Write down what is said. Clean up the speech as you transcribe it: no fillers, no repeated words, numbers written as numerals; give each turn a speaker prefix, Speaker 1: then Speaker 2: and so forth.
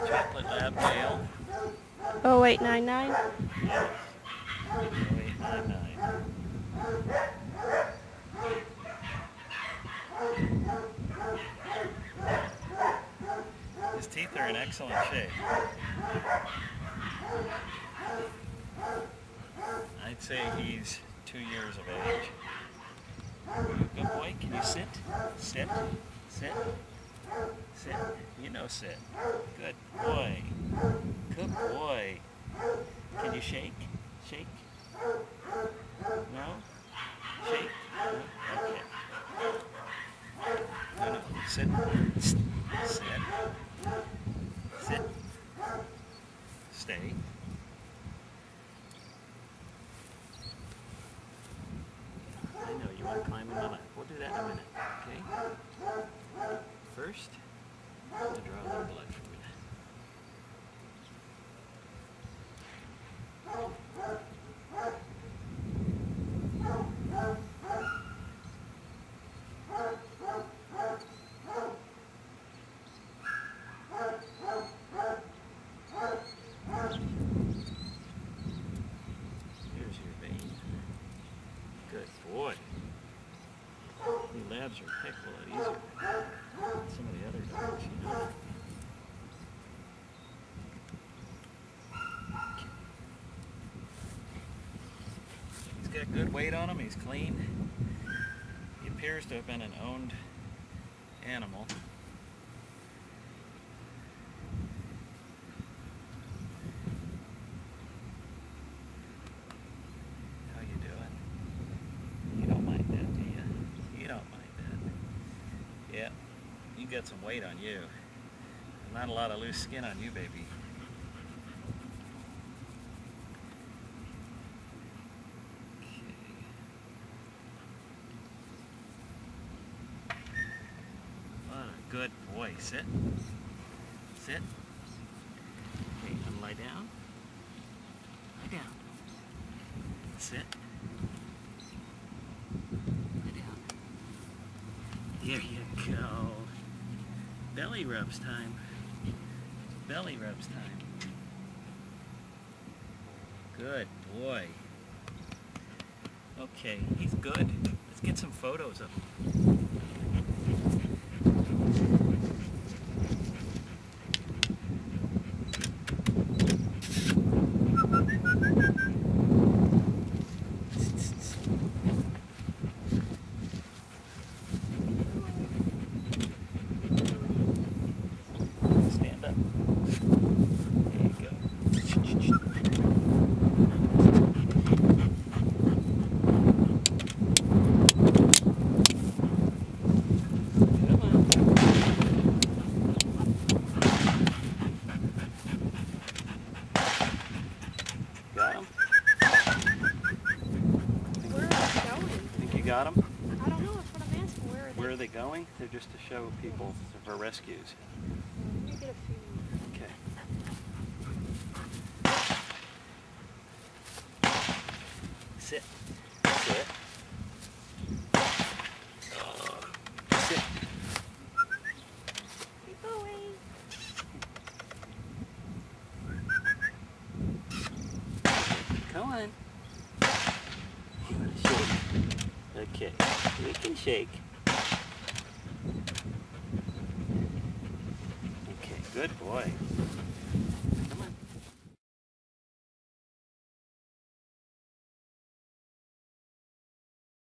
Speaker 1: Chocolate Lab male.
Speaker 2: 0899.
Speaker 1: Yes. 0899. His teeth are in excellent shape. I'd say he's 2 years of age. Good boy. Can you sit? Sit. Sit. Sit. You know sit. Good boy. Good boy. Can you shake? Shake? No? Shake? No? Okay. No, no. Sit. Sit. Sit. Stay. I know you want to climb in my lap. We'll do that in a minute. Okay? First, I'll draw a little blood from you. Here's your vein. Good boy. The labs are a heck of a lot easier than some of the other dogs, you know. He's got good weight on him. He's clean. He appears to have been an owned animal. How you doing? You don't mind that, do you? You don't mind that. Yeah, you got some weight on you. Not a lot of loose skin on you, baby. What a good boy. Sit. Sit. Okay, and lie down. Lie down. Sit. Lie down. There you go. Belly rubs time. Belly rubs time. Good boy. Okay, he's good. Let's get some photos of him. Stand up. There you go. Come on. Got him?
Speaker 2: Where are they going?
Speaker 1: Think you got him?
Speaker 2: I don't know. That's what I'm asking.
Speaker 1: Where are they going? They're just to show people for rescues.
Speaker 2: Let me get a few.
Speaker 1: Okay. Sit. Sit. Sit.
Speaker 2: Keep going.
Speaker 1: Come on. You want to shake? Okay. We can shake. Okay. Good boy.